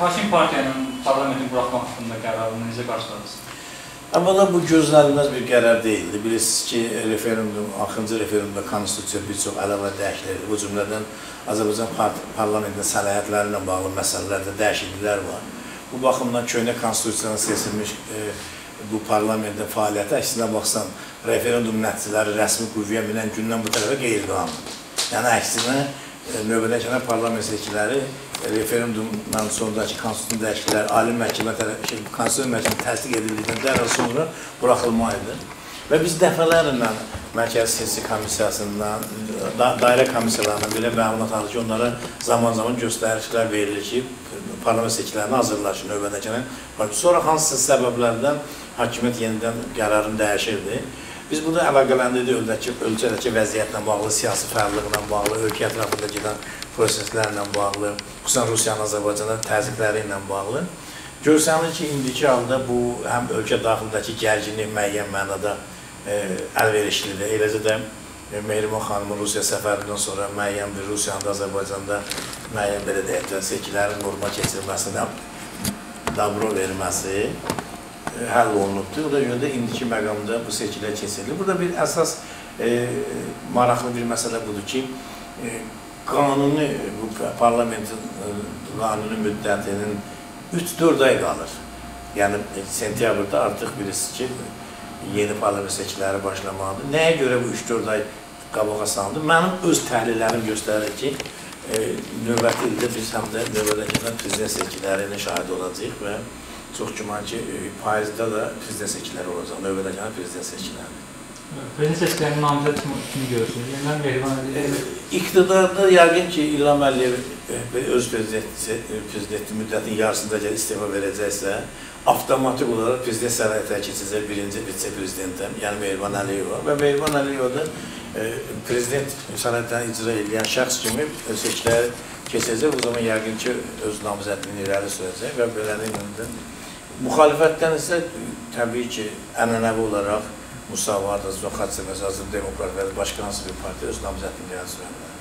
Hakim partiyanın parlamentin buraxmaq haqqında qərarını necə qarşıladınız? Amma bu gözlənilməz bir qərar deyildi. Bilirsiniz ki, referendum, axırıncı referendumda konstitusiya bir çox əlavə dəyişikliklər, bu cümlədən Azərbaycan parlamentinin səlahiyyətləri ilə bağlı məsələlərdə dəyişikliklər var. Bu baxımdan köhnə konstitusiyadan seçilmiş bu parlamentin fəaliyyəti əksinə baxsan, referendum nəticələri rəsmi qüvvəyə minən gündən bu tərəfə qeyri-qanundur. Yəni əksinə növbədəkən parlament seçkiləri referendumdan sonraki konstitusiya dəyişiklikləri Ali Məhkəmə Konstitusiya Məhkəməsi təsdiq edildikdən dərhal sonra buraxılmalıdır. Və biz dəfələrlə Mərkəzi Seçki Komissiyasından, dairə komissiyalarından belə məlumat alır ki, onlara zaman-zaman göstərişlər verilir ki, parlament seçkilərini hazırlaşır növbədəkən. Sonra hansısa səbəblərdən hakimiyyət yenidən qərarını dəyişirdi. Biz bunu əlaqələndirdik ölkədəki vəziyyətlə bağlı, siyasi fəallıqla bağlı, ölkə ətrafında gedən proseslərlə bağlı, xüsusən Rusiyanın Azərbaycana təzyiqləri ilə bağlı. Görsənir ki, indiki halda bu həm ölkə daxilindəki gərginlik müəyyən mənada əlverişlidir. Eləcə də Mehriban xanımın Rusiya səfərindən sonra müəyyən bir Rusiyanın da Azərbaycanda müəyyən belə deyək, seçkilərin normal keçirilməsinə dabro verilməsi həll olunubdur. O da yöndə indiki məqamda bu seçkilər keçirilir. Burada bir əsas maraqlı bir məsələ budur ki, qanuni, bu parlamentin qanuni müddətinin 3-4 ay qalır. Yəni, sentyabrda artıq bilirsiniz ki, yeni parlament seçkiləri başlamalıdır. Nəyə görə bu 3-4 ay qabağa salındı? Mənim öz təhlillərim göstərir ki, növbəti ildə biz həm də növbədəkən prezident seçkilərinin şahidi olacaq və çox güman ki, payızda da prezident seçkiləri olacaq, növbədəkən prezident seçkiləri. Prezident seçkilərinin namizəd kimi görürsünüz? Yeniden Mehriban Əliyev? İqtidarda yəqin ki, İlham Əliyev öz prezidenti müddətin yarısında istifa verəcəksə, avtomatik olaraq prezident səlahiyyətə keçəcək birinci vitse-prezidentəm, yəni Mehriban Əliyeva və Mehriban Əliyeva da prezident səlahiyyətini icra edən şəxs kimi seçkiləri keçəcək, o zaman yəqin ki, öz namizədliyini irəli sürəcək və beləliklə müxalifətdən isə təbii ki, ənənəvi olaraq Musavat, Azərbaycan Xalq Cəmiyyəti, Demokrat və başqa hansı bir partiya öz namizədliyini irəli sürəcək.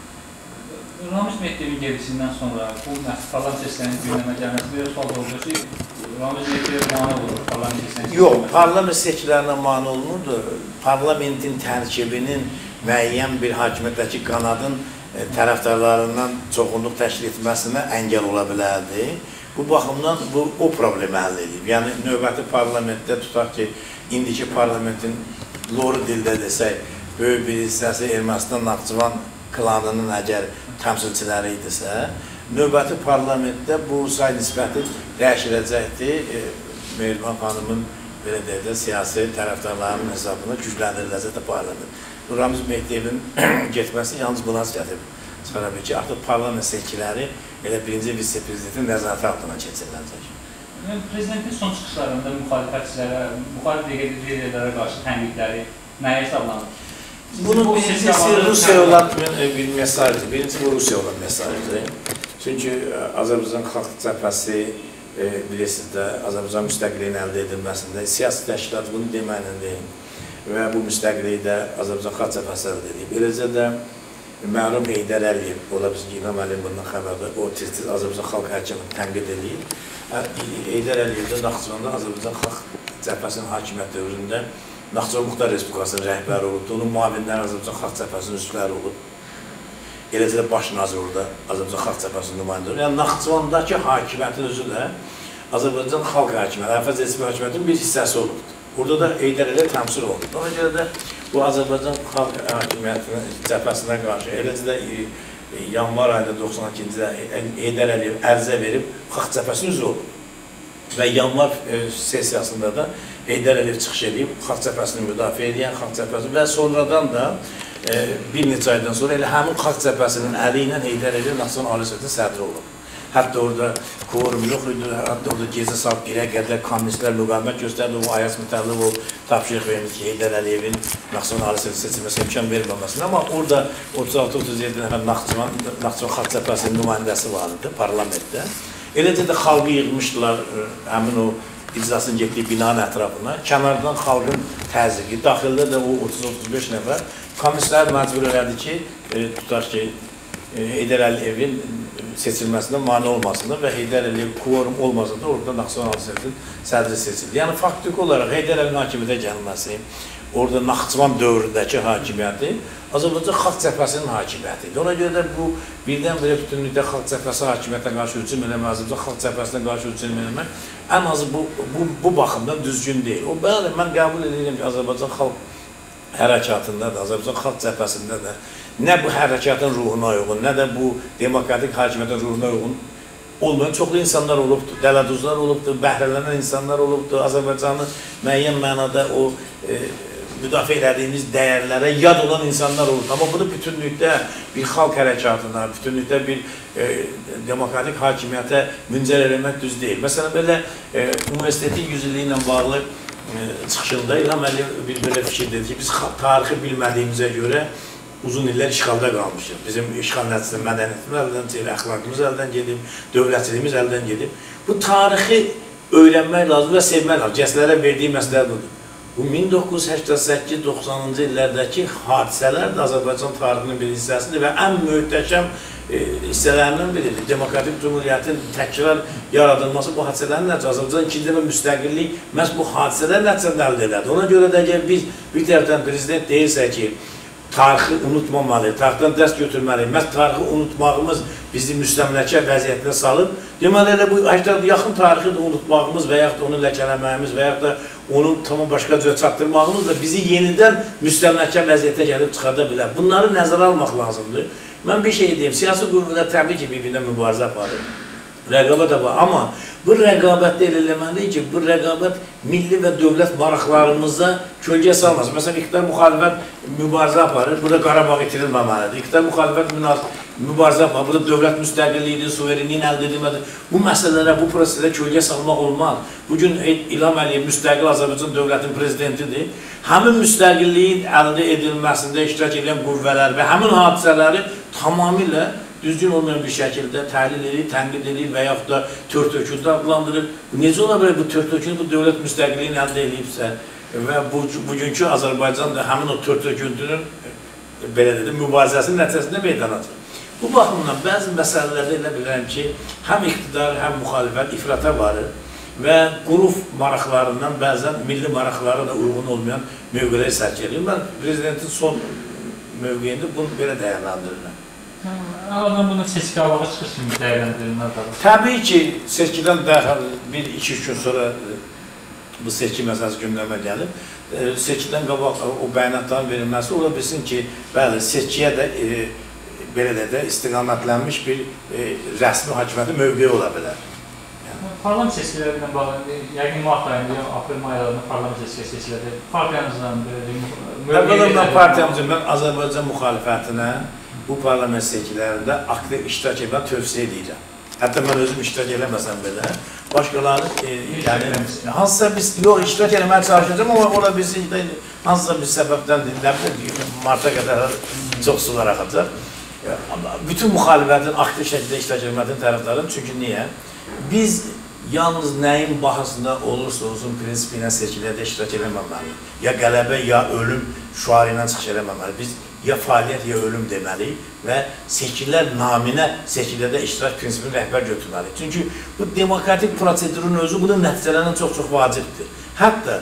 Ramiz Mehdevin gedişindən sonra bu parlament seçkilərinin gündəmə gəlməsi bir sual oldu ki, Ramiz Mehdev mane olur parlament seçkilərinin? Yox, parlament seçkilərinə mane olunurdur. Parlamentin tərkibinin müəyyən bir hakimiyyətdəki qanadın tərəfdarlarından çoxunluq təşkil etməsinə əngəl ola bilərdi. Bu baxımdan o problemi həll edib. Yəni, növbəti parlamentdə tutaq ki, indiki parlamentin loru dildə desək, böyük bir hissəsi Ermənistan Naxçıvan klanının əgər təmsilçiləri idisə, növbəti parlamentdə bu say nisbəti dəyişiləcəkdir. Mehriban xanımın belə deyək də siyasi tərəfdarlarının hesabına gücləndiriləcəkdir parlament. Ramiz Mehdevin getməsi yalnız buna gətirib. Çıxara bilir ki, artıq parlament seçkiləri elə birinci vitse-prezidentin nəzarəti altına keçiriləcək. Prezidentin son çıxışlarında müxalifətçilərə, müxalif liderlərə qarşı tənqidləri nəyə hesablanır? Bunun birincisi Rusiya olan bir mesajdır. Birincisi bu Rusiya olan mesajdır. Çünki Azərbaycan Xalq Cəbhəsi bilirsiniz də Azərbaycan müstəqilliyinin əldə edilməsində siyasi təşkilat bunu deməklə deyil. Və bu müstəqilliyi də Azərbaycan Xalq Cəbhəsi əldə edib. Eləcə də mərhum Heydər Əliyev, ola bizim İlham Əliyev bundan xəbərdir, o tez-tez Azərbaycan Xalq Həkimini tənqid edib. Heydər Əliyev də Naxçıvanda Azərbaycan Xalq Cəbhəsinin hakimiyyət dövründə Naxçıvan Muxtar Respublikasının rəhbəri olubdur, onun müavinləri Azərbaycan Xalq Cəbhəsinin üzvləri olub. Eləcə də baş nazir orada Azərbaycan Xalq Cəbhəsinin nümayəndə olub. Yəni Naxçıvandakı hakimiyyətin özü də Azərbaycan Xalq Həkimiyyəti, Hərfəz Respublika Hakimiyyətinin bir hissəsi olubdur. Burada da Heydər Əliyev təmsil olunur. Ona görə də bu Azərbaycan Xalq Hakimiyyətinin cəbhəsinə qarşı, eləcə də yanvar ayında 92-ci Heydər Əliyev ərizə verib Xalq Cəbhəsinin üzvü olub. Və yanvar sessiyasında da Heydər Əliyev çıxış edib Xalq Cəbhəsini müdafiə edən Xalq Cəbhəsini və sonradan da bir neçə aydan sonra elə həmin Xalq Cəbhəsinin əli ilə Heydər Əliyev Naxçıvan Ali Sovetinin sədri olub. Hətta orada quorum yox idi, hətta orada gecə saat 1-ə qədər kommunistlər müqavimət göstərdi, o Ayaz Mütəllib o tapşırıq vermiş ki, Heydər Əliyevin Naxçıvan Ali Sovet seçilməsi imkan verilməməsində. Amma orada 36-37 nəfər Naxçıvan Xalq Cəbhəsinin nümayəndəsi var idi parlamentdə. Eləcə də xalqı yığmışdılar həmin o iclasın getdiyi binanın ətrafına. Kənardan xalqın təzyiqi, daxildə də o 30-35 nəfər kommunistlər məcbur elədi ki, tutaq ki, Heydər Əliyevin seçilməsində mane olmasında və Heydər Əliyev kvorum olmasında orada Naxçıvan Hakimiyyətinin sədri seçildi. Yəni faktiki olaraq Heydər Əliyevin hakimiyyətə gəlməsi, orada Naxçıvan dövründəki hakimiyyəti Azərbaycan Xalq Cəbhəsinin hakimiyyəti idi. Ona görə də bu birdən-birə bütünlükdə Xalq Cəbhəsi hakimiyyətə qarşı hücum eləmək, Azərbaycan Xalq Cəbhəsinə qarşı hücum eləmək ən azı bu baxımdan düzgün deyil. O bəli, mən qəbul edirəm ki, Azərbaycan Xalq hərəkatında da, Azərbaycan Xalq Cəbhəsində də nə bu hərəkatın ruhuna uyğun, nə də bu demokratik hakimiyyətin ruhuna uyğun olmayan çoxlu insanlar olubdur, dələduzlar olubdur, bəhrələnən insanlar olubdur, Azərbaycanı müəyyən mənada o müdafiə elədiyimiz dəyərlərə yad olan insanlar olur. Amma bunu bütünlükdə bir xalq hərəkatına, bütünlükdə bir demokratik hakimiyyətə müncər eləmək düz deyil. Məsələn, belə universitetin 100 illiyi ilə bağlı çıxışında İlham Əliyev bir belə fikir dedi ki, biz tarixi bilmədiyimizə görə uzun illər işğalda qalmışıq. Bizim işğal nəticəsində mədəniyyətimiz əldən gedib, əxlaqımız əldən gedib, dövlətçiliyimiz əldən gedib. Bu tarixi öyrənmək lazım və sevmək lazım. Gənclərə verdiyi məsləhət budur. Bu 1988-90-cı illərdəki hadisələr də Azərbaycan tarixinin bir hissəsidir və ən möhtəşəm hissələrindən biridir. Demokratik Cumhuriyyətin təkrar yaradılması bu hadisələrin nəticəsində Azərbaycan ikinci dəfə müstəqillik məhz bu hadisələr nəticəsində əldə elədi. Ona görə də əgər biz bir tərəfdən prezident deyirsə ki, tarixi unutmamalıyıq, tarixdən dərs götürməliyik. Məhz tarixi unutmağımız bizi müstəmləkə vəziyyətinə salıb. Deməli, elə bu yaxın tarixi də unutmağımız və yaxud da onu ləkələməyimiz və yaxud da onu tamam başqa cürə çatdırmağımız da bizi yenidən müstəmləkə vəziyyətə gəlib çıxarda bilər. Bunları nəzərə almaq lazımdır. Mən bir şey deyim, siyasi qüvvələr təbii ki, bir-birinə mübarizə aparır. Rəqabət var. Amma bu rəqabətdə elə eləməliyik ki, bu rəqabət milli və dövlət maraqlarımıza kölgə salmaz. Məsələn, iqtidar müxalifət mübarizə aparır, burada Qarabağ itirilməməlidir. İqtidar müxalifət mübarizə aparır, burada dövlət müstəqilliyidir, suverenliyin əldə edilməlidir. Bu məsələlərə, bu proseslərə kölgə salmaq olmaz. Bugün İlham Əliyev müstəqil Azərbaycan dövlətinin prezidentidir. Həmin müstəqilliyin əldə edilməsində iştirak edən qüvvələr və həmin hadisələri tamamilə düzgün olmayan bir şəkildə təhlil edir, tənqid edir və yaxud da tört-töküntü adlandırır. Necə ola bilər bu tört-töküntü bu dövlət müstəqilliyini əldə edibsə və bugünkü Azərbaycan da həmin o tört-töküntünün belə dedim, mübarizəsinin nəticəsində meydana çıxır. Bu baxımdan bəzi məsələlərdə elə bilirəm ki, həm iqtidar, həm müxalifət ifrata varır və quruf maraqlarından bəzən milli maraqlara da uyğun olmayan mövqeləri sərk edir. Mən prezidentin son mövqeyində bunu belə dəyərləndirirəm. Adam bunu seçki havağa çıxış kimi dəyərləndirilməlidir. Təbii ki, seçkidən dərhal 1-2 gün sonra bu seçki məsələsi gündəmə gəlib. Seçkidən qabaq o bəyanatların verilməsi ola bilsin ki, bəli, seçkiyə də belə də istiqamətlənmiş bir rəsmi hakimiyyətin mövqeyi ola bilər. Parlament seçkiləri ilə bağlı, yəqin mart ayında, aprel-may aylarında parlament seçkiləri seçilədir. Partiyamızdan, əvvələn partiyamızdan mən Azərbaycan müxalifətinə bu parlament seçkilərində aktiv iştirak etməni tövsiyə edirəm. Hətta mən özüm iştirak eləməsəm belə, başqaları, hansısa biz, yox, iştirak eləməyə çalışacağım, amma ola bilsin, hansısa bir səbəbdən marta qədər çox sular axacaq. Bütün müxalifətin aktiv şəkildə iştirak etməsinin tərəfdarım, çünki niyə? Biz yalnız nəyin bahasında olursa olsun prinsipi ilə seçkilərdə iştirak eləməməliyik. Ya qələbə, ya ölüm şüarı ilə çıxış eləməməliyik. Biz ya fəaliyyət, ya ölüm deməliyik və seçkilər naminə seçkilərdə iştirak prinsipini rəhbər götürməliyik. Çünki bu demokratik prosedurun özü bunun nəticələrindən çox-çox vacibdir. Hətta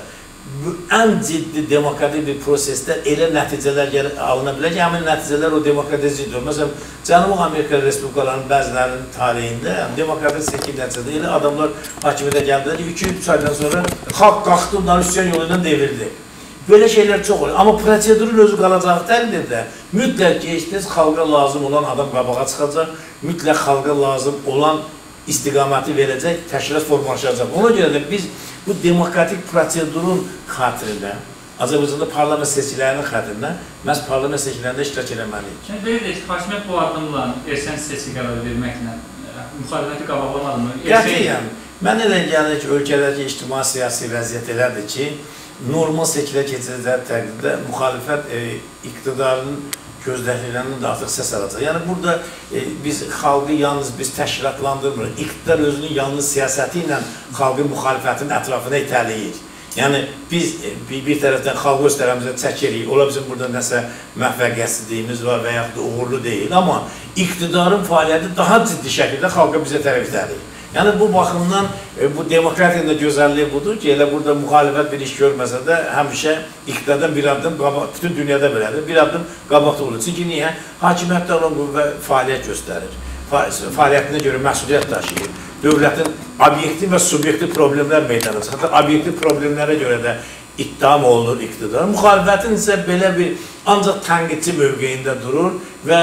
ən ciddi demokratik bir prosesdə elə nəticələr alına bilər ki, həmin nəticələr o demokratik ziddir. Məsələn, Cənubi Amerika Respublikalarının bəzilərinin tarixində demokratik seçki nəticədə elə adamlar hakimiyyətə gəldilər ki, 2-3 aydan sonra xalq qalxdı, onları üsyan yolu ilə devirdi. Belə şeylər çox olur. Amma prosedurun özü qalacağı təqdirdə mütləq ki, xalqa lazım olan adam qabağa çıxacaq, mütləq xalqa lazım olan istiqaməti verəcək, təşkilat formalaşacaq. Ona görə də biz bu demokratik prosedurun xatirinə, Azərbaycanda parlament seçkilərinin xatirinə, məhz parlament seçkilərində iştirak eləməliyik. Şimdi belə deyək, hakimiyyət bu addımla erkən seçki qərarı verməklə müxalifiyyəti qabaq olmadı mı? Qətiyyən. Mən elə gəlir ki, ölkədəki ictimai-siyasi vəziyyət elədir ki, normal seçkilə keçəcək təqdirdə müxalifət iqtidarının gözləklərindən də artıq səs alacaq. Yəni, burada biz xalqı yalnız biz təşkilatlandırmırıq. İqtidar özünün yalnız siyasəti ilə xalqın müxalifətinin ətrafına itələyir. Yəni, biz bir tərəfdən xalqı öz tərəfimizə çəkirik. Ola bizim burada nəsə müvəffəqiyyətsizliyimiz var və yaxud da uğurlu deyil. Amma iqtidarın fəaliyyəti daha ciddi şəkildə xalqa bizə tərəf itəlir. Yəni bu baxımdan bu demokratiyanın da gözəlliyi budur ki, elə burada müxalifət bir iş görməsə də həmişə iqtidardan bir addım qabaq, bütün dünyada belədir, bir addım qabaqda olur. Çünki niyə? Hakimiyyətdə olan qüvvə fəaliyyət göstərir, fəaliyyətinə görə məsuliyyət daşıyır. Dövlətin obyektiv və subyektiv problemlər meydana çıxır. Hətta obyektiv problemlərə görə də ittiham olunur iqtidar. Müxalifətin isə belə bir ancaq tənqidçi mövqeyində durur və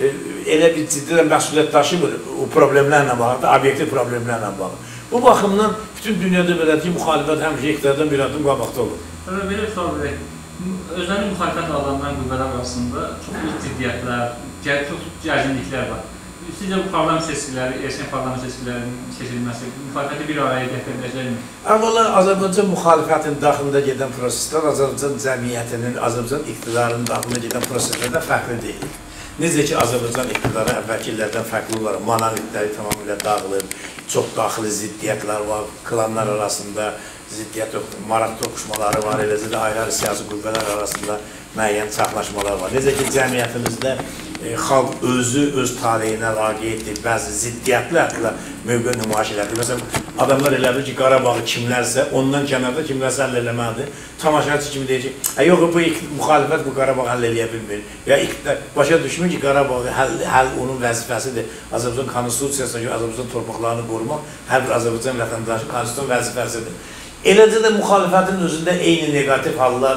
elə bir ciddi də məsuliyyət daşımır o problemlərlə bağlı, obyektiv problemlərlə bağlı. Bu baxımdan bütün dünyada belədir ki, müxalifət həmişə iqtidardan bir adım qabaqda olur. Belə bir sual verək. Özləri müxalifət adlanan qüvvələr arasında çox ciddiyyətlər, çox gərginliklər var. Sizcə bu parlament seçkiləri, erkən parlament seçkilərinin seçilməsi müxalifəti bir araya gətirə biləcəkmi? Əvvəla Azərbaycan müxalifətin daxilində gedən proseslər Azərbaycan cəmiyyətinin, Azərbaycan iqtidarının daxilində gedən proseslərdə fərqli deyil. Necə ki, Azərbaycan iqtidarı əvvəlki illərdən fərqli olaraq monolitləri tamamilə dağılır, çox daxili ziddiyyətlər var, klanlar arasında ziddiyyət, maraq toqquşmaları var, eləcə də ayrı-ayrı siyasi qüvvələr arasında müəyyən çaxlaşmalar var. Necə ki, cəmiyyətimizdə xalq özü öz taleyinə laqeyddir, bəzi ziddiyyətlərlə mövqe nümayiş edir. Məsələn, adamlar elə bilir ki, Qarabağı kimlərsə, ondan kənarda kimlərsə həll eləməlidir. Tamaşaçı kimi deyəcək, yox, bu müxalifət bu Qarabağı həll eləyə bilmir. Ya başa düşmür ki, Qarabağı həll onun vəzifəsidir. Azərbaycan konstitusiyasına görə Azərbaycan torpaqlarını qorumaq hər bir Azərbaycan vətəndaşı konstitusiyon vəzifəsidir. Eləcə də müxalifətin özündə eyni negativ hallar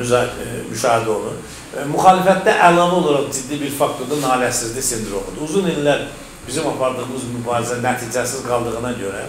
müşahidə olunur. Müxalifətdə əlavə olaraq ciddi bir faktorda nailiyyətsizlik sindromudur. Uzun illər bizim apardığımız mübarizə nəticəsiz qaldığına görə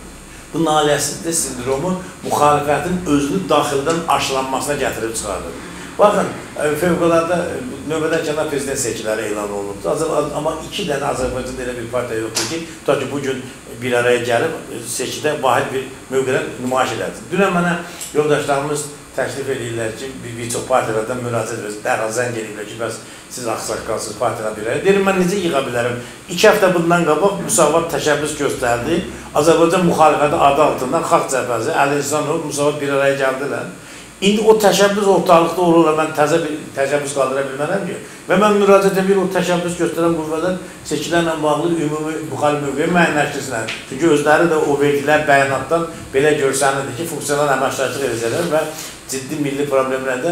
bu nailiyyətsizlik sindromu müxalifətin özünü daxildən aşılanmasına gətirib çıxardır. Baxın, fövqəladə növbədən kənar prezident seçkiləri elan olunubdur. Amma 2 dənə Azərbaycanda elə bir partiya yoxdur ki, ta ki bugün bir araya gəlib seçkidə vahid bir mövqedən nümayiş edədir. Dünən mənə yoldaşlarımız təklif edirlər ki, bir çox partiyalardan müraciət edir, dərhal zəng edirlər ki, bəs siz axsaqqalsınız partiyadan bir araya. Deyirəm, mən necə yığa bilərəm? 2 həftə bundan qabaq Müsavat təşəbbüs göstərdi. Azərbaycan müxalifəti adı altından Xalq Cəbhəsi, Əli İhsanov, Müsavat bir araya gəldilər. İndi o təşəbbüs ortalıqda olurlar, mən təzə bir təşəbbüs qaldıra bilmərəm ki. Və mən müraciət edir, o təşəbbüs göstərən qüvvələr seçkilərlə bağlı ümumi müxalif mövqeyi müəyyənləşdirsinlər. Çünki özləri də o verdilər bəyanatdan belə görsənirdi ki, funksional əməkdaşlıq edəcəklər və ciddi milli problemlərdə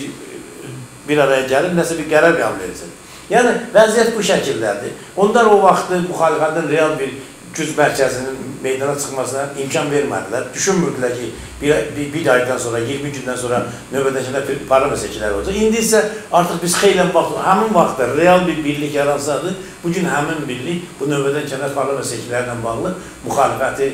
bir araya gəlib, nəsə bir qərar qəbul edəcək. Yəni, vəziyyət bu şəkildədir. Onlar o vaxtı müxalifətin real bir güc mərkəzinin meydana çıxmasına imkan vermədilər. Düşünmürdülər ki, bir aydan sonra, 20 gündən sonra növbədəkində parlament seçkiləri olacaq. İndi isə artıq biz xeyli həmin vaxtda real bir birlik yaransadır, bugün həmin birlik bu növbədən kənar parlament seçkilərlə bağlı müxalifəti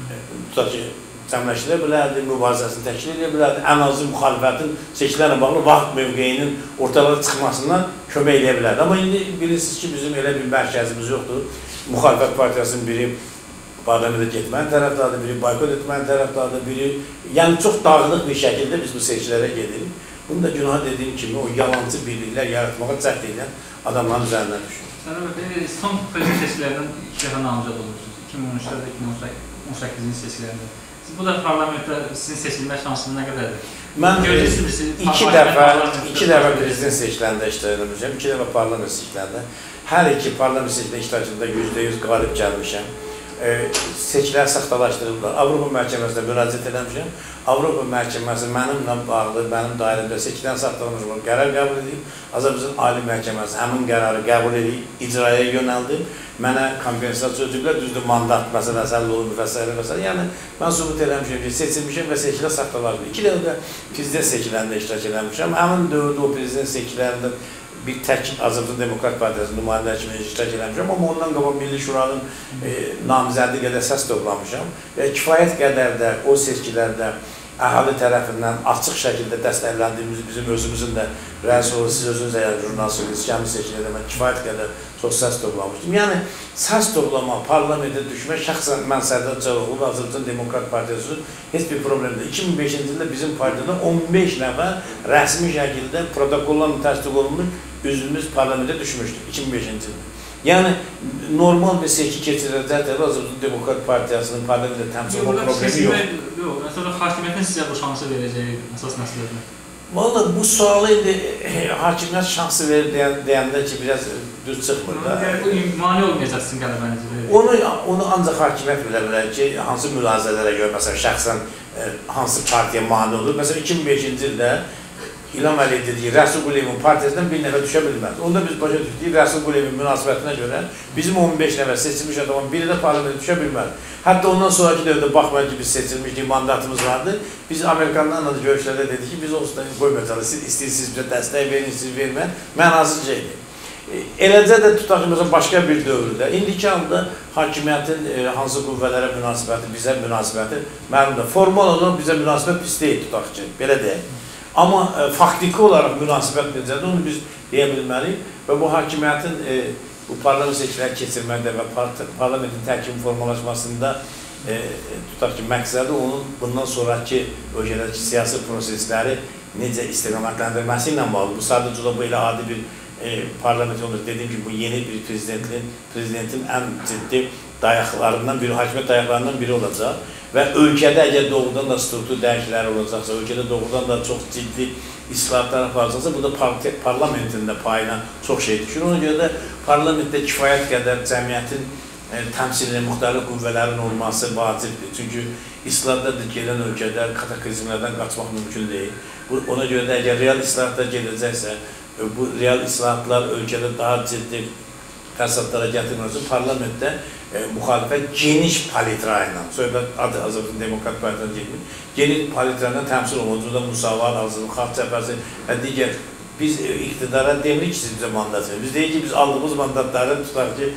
cəmləşdirə bilərdi, mübarizəsini təşkil edə bilərdi. Ən azı müxalifətin seçkilərlə bağlı vaxt mövqeyinin ortalara çıxmasından kömək edə bilərdi. Amma indi bilirsiniz ki, bizim elə bir mərkəzimiz yoxdur. Müxalifət partiyasının biri parlamentə getmənin tərəfdadır, biri boykot etmənin tərəfdadır, biri... Yəni, çox dağınıq bir şəkildə biz bu seçkilərə gedirik. Bunu da günah dediyim kimi, o yalancı birliklər yaratmağa cəhd edən adamların üzərindən düşünür. Sənə son prezident seçkilərindən 2 dəfə namizəd olursunuz. 2013-də, 2018-ci seçkilərində. Bu da parlamentdə sizin seçilmə şansınız nə qədərdir? Mən 2 dəfə prezident seçkilərində iştirak etmişəm, 2 dəfə parlament seçkilərində. Hər 2 parlament seçkilərində iştirakında %100 qalib gəlmişəm. Seçkiləri saxtalaşdırıblar. Avropa məhkəməsinə müraciət eləmişəm. Avropa məhkəməsi mənimlə bağlı, mənim dairəmdə seçkilərin saxtalanmış olan qərar qəbul edib. Azərbaycan Ali Məhkəməsi həmin qərarı qəbul edib, icraya yönəldib. Mənə kompensasiya ödəyiblər, düzdür, mandat məsələsi həll olunub və s. və s. Yəni, mən sübut eləmişəm ki, seçilmişəm və seçkilər saxtalaşdırıb. 2 dəfə prezident seçkilərində iştirak eləmişəm. Həmin dövrdə o prezident seçkilərində bir tək Azərbaycan Demokrat Partiyasının nümayəndələri kimi iştirak eləmişəm, amma ondan qabaq Milli Şuranın namizədliyi qədər səs toplamışam və kifayət qədər də o seçkilərdə əhali tərəfindən açıq şəkildə dəstəkləndiyimiz bizim özümüzün də rəis olur, siz özünüz əgər jurnalistiniz, kəmi seçkilərdə mən kifayət qədər çox səs toplamışdım. Yəni, səs toplama, parlamentə düşmək, şəxsən mən Sərdar Cəloğlu və Azərbaycan Demokrat Partiyası heç bir problemdir. 2005-ci ildə bizim partiyada 15 nəfər rəsmi şəkildə protokollarla təsdiq olunmuş üzvümüz parlamentə düşmüşdür 2005-ci ildə. Yəni, normal bir seçki keçirəcəkdir, Azərbaycan Demokrat Partiyasının parlamentə təmsil olma problemi yox. Yox, məsələn, hakimiyyətin sizə bu şansı verəcəyi əsas məsələdir. Vallahi, bu sualı indi hakimiyyət şansı verir deyəndə ki, biraz düz çıxmır da. Yəni, bu mane olmayacaqsın qələbənizə. Onu ancaq hakimiyyət bilə bilər ki, hansı mülazələrə görə, məsələn, şəxsən hansı partiya mane olur. Məsələn, 2005-ci ildə İlham Əliyev dediyi Rəsul Quliyevin partiyasından bir nəfər düşə bilməz. Onda biz başa düşdük, Rəsul Quliyevin münasibətinə görə bizim 15 nəfər seçilmiş adamın biri də parlamentə düşə bilməz. Hətta ondan sonraki dövrdə baxmayın ki, biz seçilmişdik, mandatımız vardı. Biz Amerikanlarla da görüşlərdə dedik ki, biz olsun da qoymayacaqlar, siz istəyirsiniz bizə dəstək verin, siz vermən, mənasız şeydir. Eləcə də tutaq ki, başqa bir dövrdə, indiki anda hakimiyyətin hansı qüvvələrə münasibəti, bizə münasibəti, mənimdə formal olaraq bizə münasibət pis deyil, tutaq ki, belə deyək. Amma faktiki olaraq münasibət necədir, onu biz deyə bilməliyik və bu hakimiyyətin bu parlament seçkiləri keçirməkdə və parlamentin tərkibinin formalaşmasında tutaq ki, məqsədi onun bundan sonraki ölkədəki siyasi prosesləri necə istiqamətləndirməsi ilə bağlı. Bu sadəcə də bu elə adi bir parlament olur. Dediyim ki, bu yeni bir prezidentin ən ciddi dayaqlarından biri, hakimiyyət dayaqlarından biri olacaq. Və ölkədə əgər doğrudan da struktur dəyişiklikləri olacaqsa, ölkədə doğrudan da çox ciddi islahatlar aparacaqsa, bu da parlamentin də payına çox şey düşür. Ona görə də parlamentdə kifayət qədər cəmiyyətin təmsilini, müxtəlif qüvvələrin olması vacibdir. Çünki islahatlar gələn ölkədə kataklizmlərdən qaçmaq mümkün deyil. Ona görə də əgər real islahatlar gələcəksə, bu real islahatlar ölkədə daha ciddi fəsadlara gətirməsin, parlamentdə müxalifət geniş palitra ilə, söhbət adı Azərbaycan Demokrat Partiyadan getmir, geniş palitra ilə təmsil olunur. Burada Musavat, Azərbaycan Xalq Cəbhəsi və digər biz iqtidara demirik ki, siz bizə mandat verin. Biz deyik ki, biz aldığımız mandatları tutaq ki,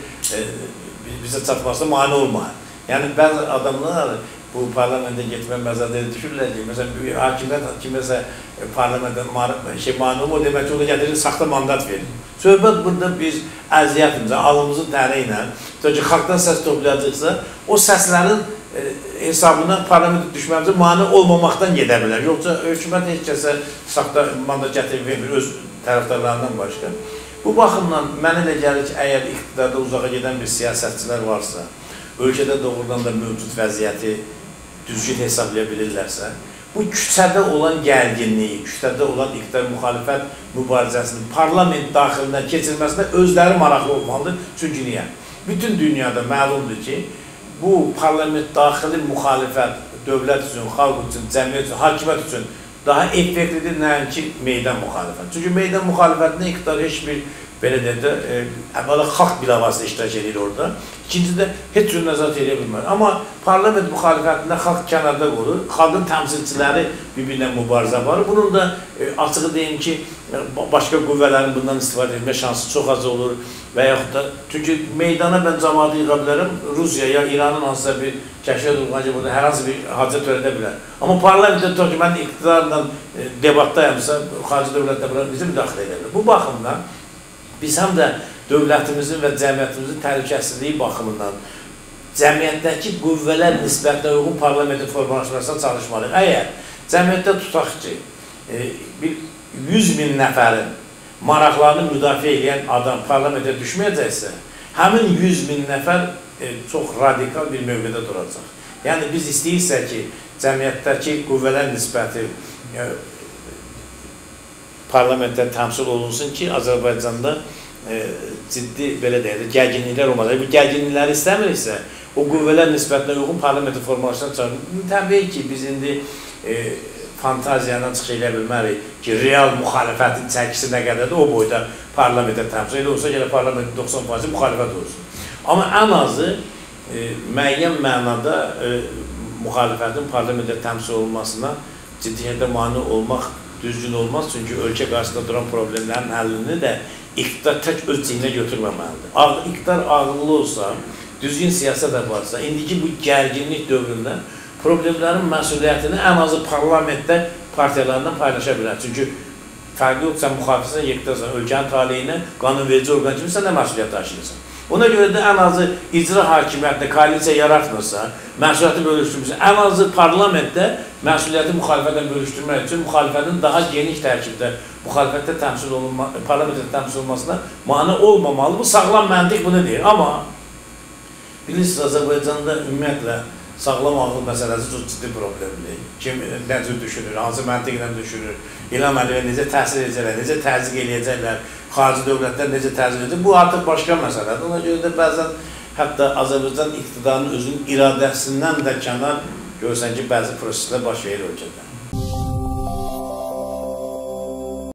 bizə çatmasına mane olmayın. Yəni, bəzi adamlar bu parlamentə getmə məzədləri düşürlər ki, məsələn, hakimiyyət kiməsə parlamentdən mane olma, o demək ki, o da gətirir, saxta mandat verir. Söhbət burada biz əziyyətimizə, alımızın təri ilə, ki, xalqdan səs toplayacaqsa, o səslərin hesabına parlamentə düşməyimizə mane olmamaqdan gedə bilər. Yoxsa hökumət heç kəsə saxta mandat gətirib vermir, öz tərəfdarlarından başqa. Bu baxımdan mənə elə gəlir ki, əgər iqtidarda uzağa gedən bir siyasətçilər varsa, ölkədə doğrudan da mövcud vəziyyəti düzgün hesablaya bilirlərsə, bu küçədə olan gərginliyi, küçədə olan iqtidar müxalifət mübarizəsinin parlament daxilində keçirilməsində özləri maraqlı olmalıdır. Çünki niyə? Bütün dünyada məlumdur ki, bu parlament daxili müxalifət dövlət üçün, xalq üçün, cəmiyyət üçün, hakimiyyət üçün daha effektivdir nəinki meydan müxalifət. Çünki meydan müxalifətində iqtidar heç bir belə deyəndə, əvvəla xalq bilavasitə iştirak edir orada. İkincidə heç cür nəzarət edə bilmir. Amma parlament müxalifətində xalq kənarda qoyulur, xalqın təmsilçiləri bir-birinə mübarizə var. Bunun da açığı deyim ki, başqa qüvvələrin bundan istifadə etmə şansı çox az olur və yaxud da, çünki meydana mən cəmaatı yığa bilərəm, Rusiya ya İranın hansısa bir kəşfiyyat olunca burada hər hansı bir hadisə törədə bilər. Amma parlamentdə tutaq ki, mən iqtidarla debatdayamsa, xarici dövlətdə bizi müdaxilə edə bilər. Bu baxımdan biz həm də dövlətimizin və cəmiyyətimizin təhlükəsizliyi baxımından cəmiyyətdəki qüvvələr nisbətinə uyğun parlamentin formalaşmasına çalışmalıyıq. Əgər cəmiyyətdə tutaq ki, 100 min nəfərin maraqlarını müdafiə edən adam parlamentə düşməyəcəksə, həmin 100 min nəfər çox radikal bir mövqedə duracaq. Yəni, biz istəyirsək ki, cəmiyyətdəki qüvvələr nisbəti parlamentdən təmsil olunsun ki, Azərbaycanda ciddi, belə deyək, gərginliklər olmalı. Bu gərginlikləri istəmiriksə, o qüvvələr nisbətinə uyğun parlamentin formalaşına çağırır. Təbii ki, biz indi fantaziyadan çıx elə bilmərik ki, real müxalifətin çəkisi nə qədərdir, o boyda parlamentə təmsil edir. Olsa gələ parlamentin 90% müxalifət olsun. Amma ən azı müəyyən mənada müxalifətin parlamentə təmsil olunmasına ciddi yerdə mane olmaq düzgün olmaz. Çünki ölkə qarşısında duran problemlərin həllini də iqtidar tək öz cihinə götürməməlidir. İqtidar ağıllı olsa, düzgün siyasət varsa, indiki bu gərginlik dövründə problemlərin məsuliyyətini ən azı parlamentdə partiyalarından paylaşa bilər. Çünki fərqli yox, sən müxalifəsən, yekdəsən, ölkənin taleyinə, qanunverici orqan kimi sən də məsuliyyət daşıyırsan. Ona görə də ən azı icra hakimiyyətində koalisiya yaratmırsa, məsuliyyəti bölüşdürmürsə, ən azı parlamentdə məsuliyyəti müxalifətdən bölüşdürmək üçün müxalifətin daha geniş tərkibdə müxalifətdə təmsil olunması, parlamentdə təmsil olunmasına mane olmamalı. Bu sağlam məntiq bunu deyir. Amma bilirsiniz, Azərbaycanda ümumiyyətlə sağlam ağıl məsələsi çox ciddi problemdir. Kim nə cür düşünür, hansı məntiqlə düşünür, İlham Əliyevə necə təsir edəcəklər, necə təzyiq eləyəcəklər, xarici dövlətlər necə təzyiq edir? Bu artıq başqa məsələdir. Ona görə də bəzən hətta Azərbaycan iqtidarının özünün iradəsindən də kənar görürsən ki, bəzi proseslər baş verir ölkədə.